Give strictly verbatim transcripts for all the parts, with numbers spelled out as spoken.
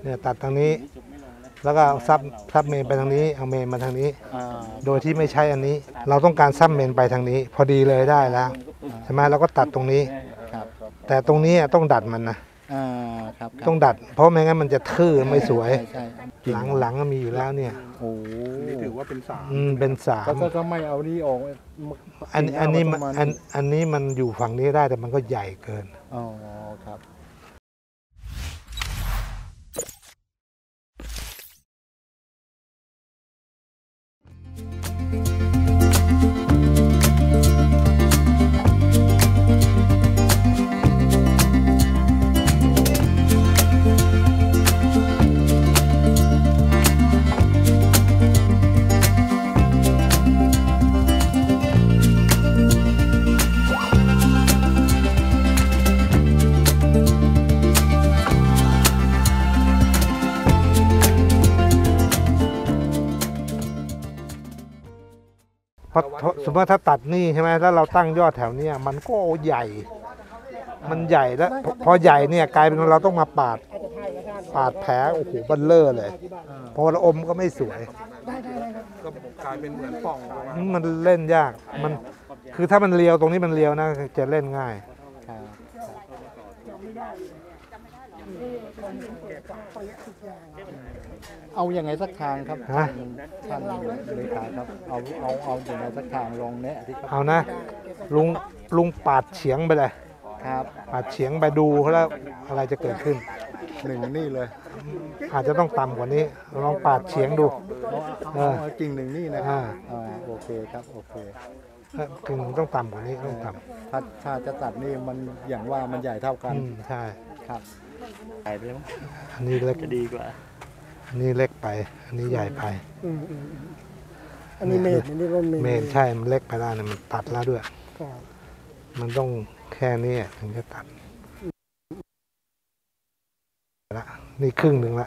เนี่ยตัดทางนี้แล้วก็ซับซับเมนไปทางนี้เอาเมนมาทางนี้โดยที่ไม่ใช้อันนี้เราต้องการซับเมนไปทางนี้พอดีเลยได้แล้วใช่ไหมเราก็ตัดตรงนี้แต่ตรงนี้ต้องดัดมันนะต้องดัดเพราะไม่งั้นมันจะทื่อไม่สวยหลังหลังมีอยู่แล้วเนี่ยโอ้นี่ถือว่าเป็นสามอืมเป็นสามก็ไม่เอานี่ออกอันอันนี้มันอันอันนี้มันอยู่ฝั่งนี้ได้แต่มันก็ใหญ่เกินอ๋อครับเพราะสมมติว่าถ้าตัดนี่ใช่ไหมแล้วเราตั้งยอดแถวนี้มันก็ใหญ่มันใหญ่แล้วพอใหญ่เนี่ยกลายเป็นเราต้องมาปาดปาดแผลโอ้โหบัลเลอร์เลยพอเราอมก็ไม่สวยก็กลายเป็นเหมือนป่องมันเล่นยากมันคือถ้ามันเลียวตรงนี้มันเลียวนะจะเล่นง่ายเอาอย่างไงสักทางครับฮะท่านเลขาครับเอาเอาเอาอย่างไงสักทางลองแนะที่เอานะลุงลุงปาดเฉียงไปเลยครับปาดเฉียงไปดูแล้วอะไรจะเกิดขึ้นหนึ่งนี่เลยอาจจะต้องต่ำกว่านี้ลองปาดเฉียงดูเออกิ่งหนึ่งนี่นะครับโอเคครับโอเคกิ่งต้องต่ำกว่านี้ต้องต่ำถ้าถ้าจะตัดนี่มันอย่างว่ามันใหญ่เท่ากันใช่ครับใหญ่ไปมั้งอันนี้เล็กจะดีกว่าอันนี้เล็กไปอันนี้ใหญ่ไปอันนี้เมตรอันนี้ก็เมตรเมตรใช่มันเล็กไปแล้วเนี่ยมันตัดแล้วด้วยมันต้องแค่นี้ถึงจะตัดละนี่ครึ่งหนึ่งละ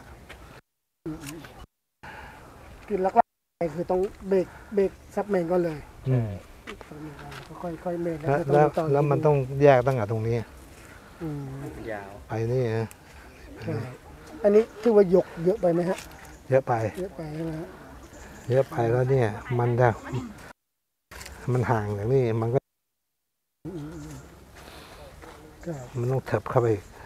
กินแล้วก็คือต้องเบรกเบรกซับเมนก็เลยอืมค่อยๆเมนแล้วแล้วมันต้องแยกตั้งแต่ตรงนี้ยาวไปนี่นะอันนี้ถือว่ายกเยอะไปไหมฮะเยอะไปเยอะไปใช่ไหมฮะเยอะไปแล้วเนี่ยมันจะมันห่างอย่างนี้มันก็มันต้องเถิบเข้าไป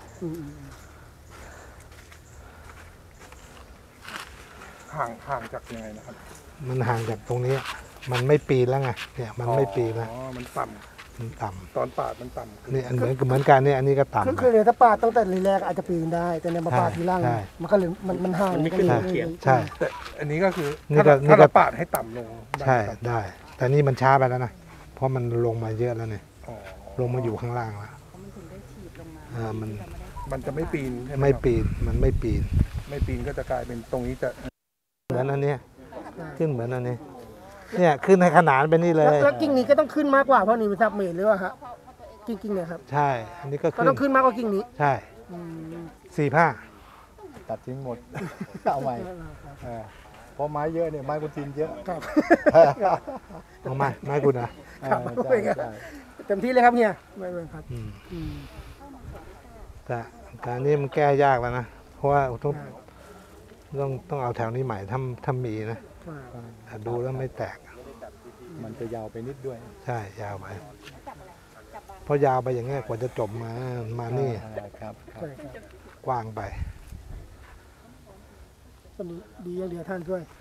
ห่างห่างจากยังไงนะครับมันห่างจากตรงนี้มันไม่ปีนแล้วไงเนี่ยมันไม่ปีนแล้วอ๋อมันต่ำมันต่ำตอนปาดมันต่ำนี่อันเหมือนเหมือนกันนี่อันนี้ก็ต่ำคือเลยถ้าปาดตั้งแต่แรกอาจจะปีนได้แต่เนี่ยมาปาดทีหลังมันก็เลยมันมันห่างมันไม่ขึ้นเขียนใช่แต่อันนี้ก็คือถ้าเราปาดให้ต่ำลงใช่ได้แต่นี่มันช้าไปแล้วนะเพราะมันลงมาเยอะแล้วเนี่ยลงมาอยู่ข้างล่างแล้วอ่ามันมันจะไม่ปีนไม่ปีนมันไม่ปีนไม่ปีนก็จะกลายเป็นตรงนี้จะเหมือนอันนี้ขึ้นเหมือนอันนี้เนี่ยขึ้นให้ขนานไปนี่เลยแล้วกิ่งนี้ก็ต้องขึ้นมากกว่าเพราะนี่มันซับเมตรหรือว่าครับกิ่งกิ่งเนี่ยครับใช่อันนี้ก็ก็ต้องขึ้นมากกว่ากิ่งนี้ใช่สี่ผ้าตัดทิ้งหมดเอาใหม่เพราะไม้เยอะเนี่ยไม้กุจินเยอะครับเอาไม้ไม้กุนนะเต็มที่เลยครับเนี่ยไม่เป็นครับแต่การนี้มันแก้ยากแล้วนะเพราะว่าต้องต้องต้องเอาแถวนี้ใหม่ทำทำมีนะดูแล้วไม่แตกมันจะยาวไปนิดด้วยใช่ยาวไปเพราะยาวไปอย่างเงี้ยกว่าจะจบมามานี่ครับกว้างไปวันนี้ดีอย่างเดียวท่านช่วย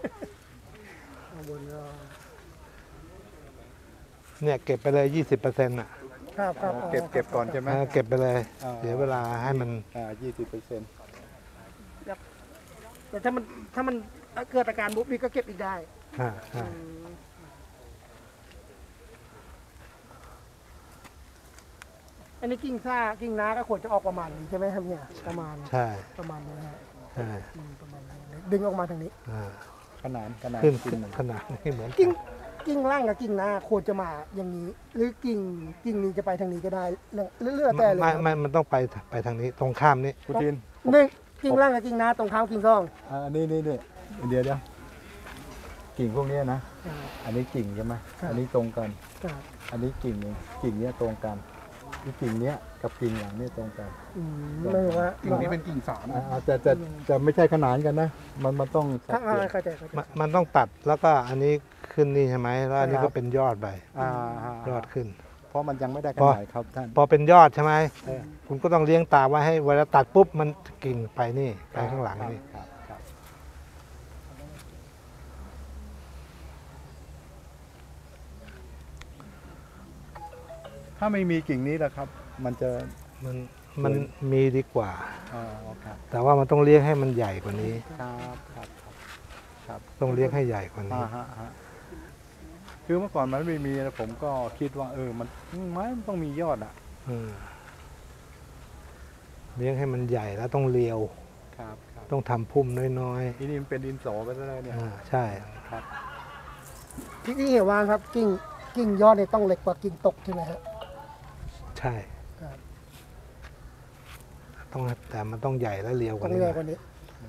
เนี่ยเก็บไปเลยยี่สิบเปอร์เซ็นต์อ่ะครับครับเก็บเก็บก่อนใช่ไหมเก็บไปเลยเดี๋ยวเวลาให้มันอ่ายี่สิบเปอร์เซ็นต์แต่ถ้ามันถ้ามันเกิดอาการบุ๊บนี่ก็เก็บอีกได้อ่าใช่อันนี้กิ่งซ่ากิ่งน้าก็ควรจะออกประมาณนี้ใช่ไหมครับเนี่ยประมาณใช่ประมาณนี้ฮะใช่ประมาณนี้ดึงออกมาทางนี้ขนาดขนาดขึ้นขนาดนี่เหมือนกิ่งกิ่งล่างกับกิ่งหน้าควรจะมาอย่างนี้หรือกิ่งกิ่งนี้จะไปทางนี้ก็ได้เรื่อยๆแต่เลยไม่ไม่มันต้องไปไปทางนี้ตรงข้ามนี้คุณจินนี่กิ่งล่างกับกิ่งหน้าตรงข้ามกิ่งซองอ่านี่นี่นี่เดี๋ยวเดี๋ยวกิ่งพวกนี้นะอันนี้กิ่งใช่ไหมอันนี้ตรงกันอันนี้กิ่งกิ่งนี้ตรงกันที่กิ่งเนี้ยกับกิ่งหลังเนี่ยตรงกันอืมไม่ว่ากิ่งนี้เป็นกิ่งสามอ่าแต่แต่แต่ไม่ใช่ขนานกันนะ มันมันต้องสัถ้าดส่วนเข้าใจเข้าใจมันมันต้องตัดแล้วก็อันนี้ขึ้นนี่ใช่ไหมแล้วอันนี้ครัก็บเป็นยอดไปอ่ายอดขึ้นเพราะมันยังไม่ได้ขพอนาดครับท่านพอเป็นยอดใช่ไหมเออคุณก็ต้องเลี้ยงตาไว้ให้เวลาตัดปุ๊บมันกิ่งไปนี่ไปข้างหลังนี่ครับครับ ถ้าไม่มีกิ่งนี้นะครับ มันจะมันมันมีดีกว่าอ๋อครับแต่ว่ามันต้องเลี้ยงให้มันใหญ่กว่านี้ครับครับครับครับต้องเลี้ยงให้ใหญ่กว่านี้อ่าฮะฮะคือเมื่อก่อนมันไม่มีนะผมก็คิดว่า เออมันไม้มันต้องมียอดอ่ะอืมเลี้ยงให้มันใหญ่แล้วต้องเลียวครับครับต้องทำพุ่มน้อยทีนี้มันเป็นดินสอไปซะแล้วเนี่ยๆอ่าใช่ครับที่ที่เห็นว่าครับกิ่งกิ่งยอดเนี่ยต้องเล็กกว่ากิ่งตกใช่ไหมฮะใช่ครับต้องแต่มันต้องใหญ่และเลียวกต้อว่าง นี้ใหญ่กว่านี้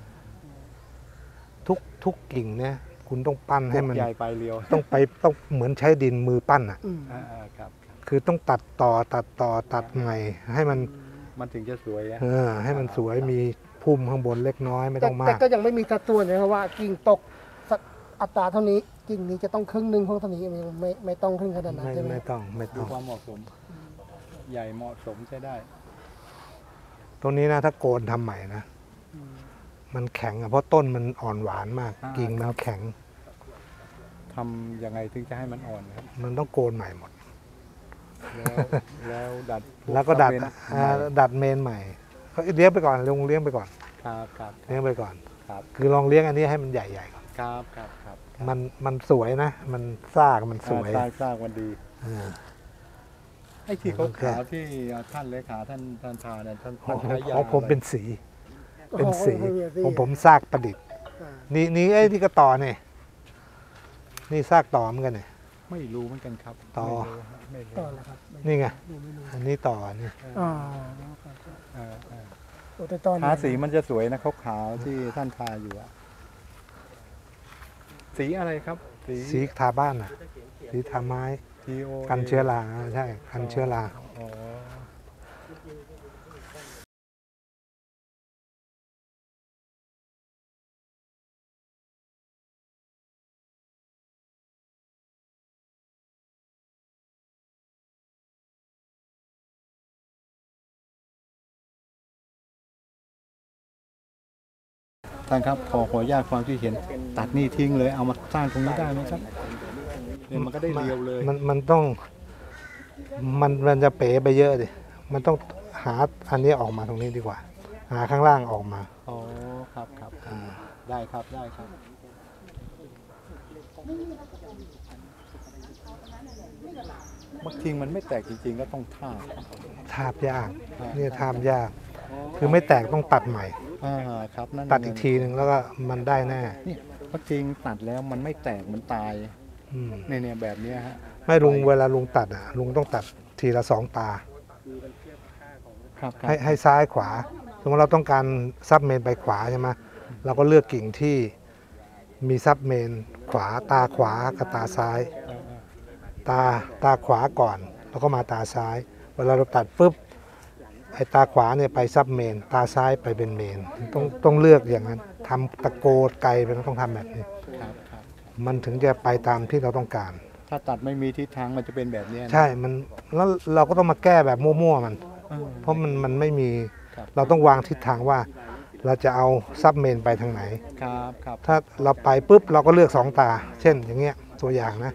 ทุกทุกกิ่งเนี่ยคุณต้องปั้นให้มันใหญ่ไปเรียวต้องไปต้องเหมือนใช้ดินมือปั้นอ่ะอืมอ่าอ่าครับคือต้องตัดต่อตัดต่อตัดใหม่ ให้มันมันถึงจะสวยอะเออให้มันสวยมีพุ่มข้างบนเล็กน้อยไม่แต่ต้องมาแต่กก็ยังไม่มีสัดส่วนนะครับว่ากิ่งตกสักอัตราเท่านี้กิ่งนี้จะต้องครึ่งหนึ่งของเท่านี้ไม่ไม่ไม่ต้องครึ่งขนาดนั้นไม่ใช่ไหมไม่ต้องไม่ดูต้องความเหมาะสม ใหญ่เหมาะสมใช้ได้ตรงนี้นะถ้าโกนทำใหม่นะ มันแข็งอ่ะเพราะต้นมันอ่อนหวานมากอ่ากิ่งมันแข็งทำยังไงถึงจะให้มันอ่อนครับมันต้องโกนใหม่หมดแล้วแล้วดัดแล้วก็ดัดเป็นอ่าดัดเมนใหม่เขาเลี้ยงไปก่อนลงเลี้ยงไปก่อนครับครับเลี้ยงไปก่อนครับคือลองเลี้ยงอันนี้ให้มันใหญ่ๆก่อนครับครับครับมันมันสวยนะ มันซากมันสวยอ่าสร้างสร้างมันดีอ่าไอ้ที่มัเขานแค่ขาวที่ท่านเลขาท่านท่านทาเนี่ยท่านขอท่านงใช้ยาของผมอะไรเป็นสี เป็นสีโอ้โหเป็นสีผมผมซากประดิษฐ์อ่านี่นี่ไอ้นี่ก็ต่อเนี่ยนี่ซากต่อเหมือนกันเนี่ยไม่รู้เหมือนกันครับต่อไม่รู้ต่อไม่รู้แล้วครับนี่ไงไม่รู้อันนี้ต่อนี่อ๋อเออเออโอ้แต่ตอนนี้ทาสีมันจะสวยนะขาวขาวๆที่ท่านทาอยู่อะสีอะไรครับ สีสีทาบ้านอ่ะ สีทาไม้ทีโอกันเชื้อราใช่กันเชื้อราอ๋อ ท่านครับขอขออนุญาตความที่เห็น ตัดนี่ทิ้งเลยเอามาสร้างตรงนี้ได้ไหมครับเนี่ยมันก็ได้เรียวเลยมันมันต้องมันมันจะเป๋ไปเยอะดิมันต้องหาอันนี้ออกมาตรงนี้ดีกว่า หาข้างล่างออกมาอ๋อครับครับครับได้ครับได้ครับบางทีมันไม่แตกจริงๆก็ต้องท่าบทาบยากเนี่ยทาบยาก คือไม่แตกต้องตัดใหม่อ่าครับนั่นตัดอีกทีหนึ่งแล้วก็มันได้แน่นี่บางทีตัดแล้วมันไม่แตกมันตายอืมเนี่ยเนี่ยแบบเนี้ยฮะไม่ลุงเวลาลุงตัดอ่ะลุงต้องตัดทีละสองตาครับครัให้บให้ซ้ายขวา สมมติเราต้องการซับเมนไปขวาใช่ไหมเราก็เลือกกิ่งที่มีซับเมนขวาตาขวากับตาซ้ายเออเออตาตาขวาก่อน แล้วก็มาตาซ้าย เวลาเราตัดปุ๊บไอ้ตาขวาเนี่ยไปซับเมน ตาซ้ายไปเป็นเมน ต้องต้องเลือกอย่างนั้นทำตะโกนไกลไปต้องทำแบบนี้ครับครับมันถึงจะไปตามที่เราต้องการถ้าตัดไม่มีทิศทางมันจะเป็นแบบเนี้ยนะใช่มันแล้วเราก็ต้องมาแก้แบบมั่วๆมันเออเพราะมันมันไม่มีครับเราต้องวางทิศทางว่า เราจะเอาซับเมนไปทางไหนครับครับถ้าเราไปปุ๊บเราก็เลือกสองตา เช่น อย่างเงี้ยตัวอย่างนะ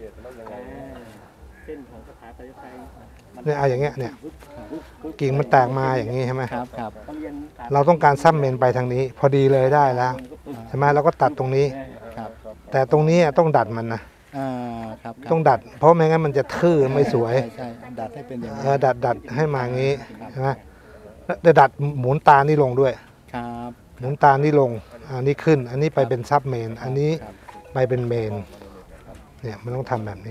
เนี่ยเอาอย่างเงี้ยเนี่ยกิ่งมันแตกมาอย่างงี้ใช่ไหมครับครับเราต้องการซับเมนไปทางนี้ พอดีเลยได้แล้วใช่ไหมเราก็ตัดตรงนี้ครับแต่ตรงนี้ต้องดัดมันนะอ่าครับครับต้องดัด เพราะไม่งั้นมันจะทื่อไม่สวยใช่ใช่ดัดให้เป็นอย่างเอนี้อดัดดัดให้มาอย่างนี้ใช่ไหมแล้วดัดหมุนตานี่ลงด้วยครับหมุนตานี่ลง อันนี้ขึ้น อันนี้ไปเป็นซับเมน อันนี้ครับไปเป็นเมน เนี่ยมันต้องทำแบบนี้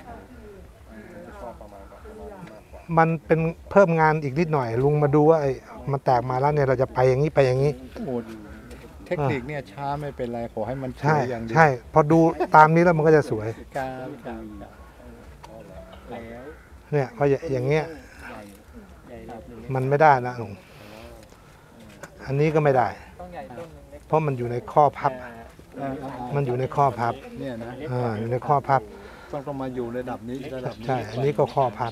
มันเป็นเพิ่มงานอีกนิดหน่อย ลุงมาดูว่าไอ้มันแตกมาแล้วเนี่ยเราจะไปอย่างนี้ไปอย่างนี้โอ้เทคนิคเนี่ยช้าไม่เป็นไรขอให้มันสวใช่ยอย่างเดียวใช่ พอดูตามนี้แล้วมันก็จะสวยครับครับครับเนี่ยก็อย่างเงี้ยมันไม่ได้นะลุงอันนี้ก็ไม่ได้ เพราะมันอยู่ในข้อพับอ่าอ่าอ่ามันอยู่ในข้อพับเนี่ยนะอ่าอยู่ในข้อพับต้องต้องมาอยู่ระดับนี้ระดับนี้ใช่ อันนี้ก็ข้อพับ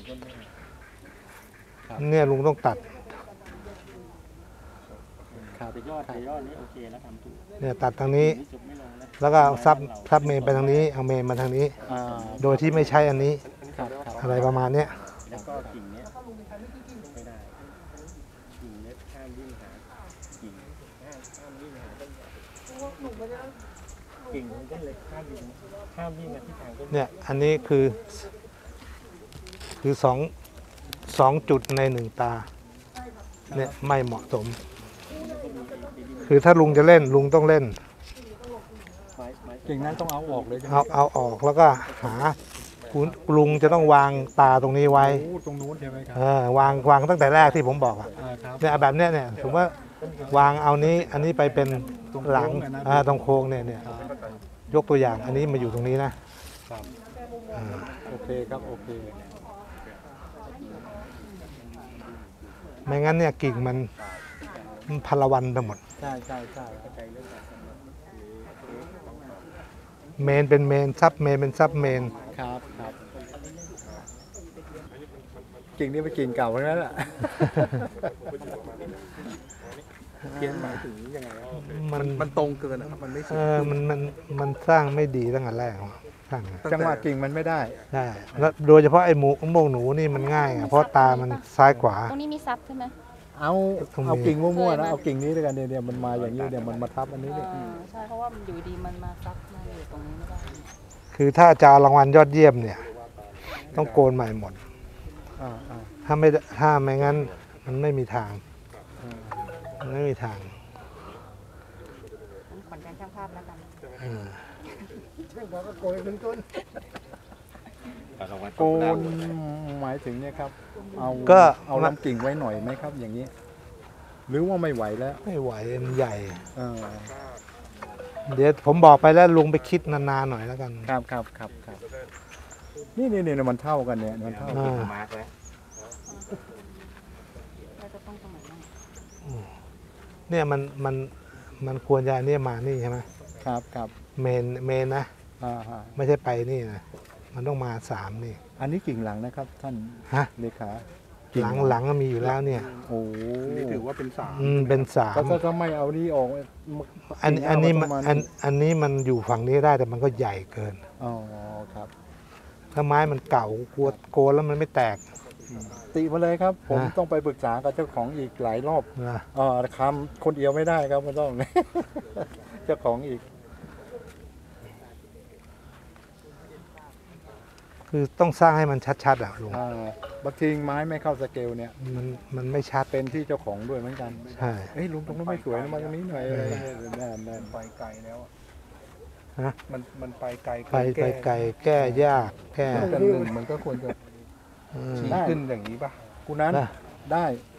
เนี่ยลุงต้องตัดครับแต่ยอดแต่ยอดนี้โอเคแล้วทำถูกเนี่ยตัดทางนี้นี่จบไม่ลงแล้วแล้วก็ซับซับเมนไปทางนี้ เอาเมนมาทางนี้อ่าโดยที่ไม่ใช้อันนี้ครับครับอะไรประมาณเนี้ยแล้วก็กิ่งเนี้ยไม่ได้กิ่งเนี้ยห้ามวิ่งหากิ่งห้ามห้ามวิ่งหาต้นใหญ่กิ่งมันก็เลยห้ามวิ่งห้ามวิ่งมาที่ทางต้นเนี่ย อันนี้คือ คือสองสองจุดในหนึ่งตา เนี่ยไม่เหมาะสม คือถ้าลุงจะเล่นลุงต้องเล่นไม้ไม้กิ่งนั้นต้องเอาออกเลยใช่ไหมเอาเอาออกแล้วก็หาคุณลุงจะต้องวางตาตรงนี้ไว้โอ้ตรงนู้นใช่ไหมครับเออวางวางตั้งแต่แรกที่ผมบอกอะอ่าครับเนี่ยแบบเนี้ยเนี่ยผมว่าวางเอานี้อันนี้ไปเป็นหลังอ่าตรงโค้งเนี่ยเนี่ยครับยกตัวอย่างอันนี้มาอยู่ตรงนี้นะครับ อ่าโอเคครับโอเคไม่งั้นเนี่ยกิ่งมันมันพลวันไปหมดใช่ใช่ใช่เมนเป็นเมนซับเมนเป็นซับเมนครับครับกิ่งนี้เป็นกิ่งเก่าทั้งนั้นแหละเขียนหมายถึงยังไงครับมันมันตรงเกินนะครับมันไม่สุเอดอมันมันมันสร้างไม่ดีตั้งแต่แรกสร้างจังหวะกิ่งมันไม่ได้ใช่แล้วโดยเฉพาะไอ้หมูโมงหนูนี่มันง่ายไงเพราะตามันซ้ายขวาตรงนี้มีซับใช่ไหมเอาตรงนี้เอากิ่งมั่วๆนะเอากิ่งนี้ด้วยกันเนี่ยเนี่ยมันมาอย่างนี้เนี่ยมันมาทับอันนี้เนี่ยอ่าใช่เพราะว่ามันอยู่ดีมันมาซับมาอยู่ตรงนี้ไม่ได้คือถ้าจะเอารางวัลยอดเยี่ยมเนี่ย ต้องโกนใหม่หมดอ่าอ่าถ้าไม่ถ้าไม่งั้นมันไม่มีทางอ่ามันไม่มีทางผมขอนการช่างภาพแล้วกันอืมเรื่องบอกก็โกยเป็นต้นโกนหมายถึงเนี่ยครับ เอาก็เอาลำกิ่งไว้หน่อยไหมครับ อย่างนี้ หรือว่าไม่ไหวแล้วไม่ไหวมันใหญ่เออเดี๋ยวผมบอกไปแล้วลุงไปคิดนานๆหน่อยแล้วกันครับครับครับครับนี่นี่นี่มันเท่ากันเนี่ยมันเท่ากันอ่ามาร์กแล้วแล้วจะต้องตรงไหนบ้างเนี่ยมันมันมันควรจะเนี่ยมานี่ใช่ไหมครับครับเมนเมนนะอ่าฮะไม่ใช่ไปนี่นะมันต้องมาสามนี่อันนี้กิ่งหลังนะครับ ท่านฮะเลขาหลังหลังก็มีอยู่แล้วเนี่ยโอ้นี่ถือว่าเป็นสามอืมเป็นสามก็ถ้าถ้าไม่เอานี่ออกอันอันนี้มันกิ่งหาอันประมาณอันนี้มันอยู่ฝั่งนี้ได้แต่มันก็ใหญ่เกินอ๋อครับถ้าไม้มันเก่ากลัวโกนแล้วมันไม่แตกติมาเลยครับ ผมฮะต้องไปปรึกษากับเจ้าของอีกหลายรอบนะเออคำคนเดียวไม่ได้ครับมันต้อง เจ้าของอีกคือต้องสร้างให้มันชัดๆอ่ะลุงอ่าบางทีไม้ไม่เข้าสเกลเนี่ยมันมันไม่ชัดเป็นที่เจ้าของด้วยเหมือนกันใช่เฮ้ยลุงตรงนั้นไม่สวยนะมาตรงนี้หน่อยอะไรนั่นนั่นไปไกลแล้วอะฮะมันมันไปไกลเกินไปไปไกลแก้ยากแก้กันหนึ่งมันก็ควรจะเออชี้ขึ้นอย่างนี้ป่ะกูนั้นได้ได้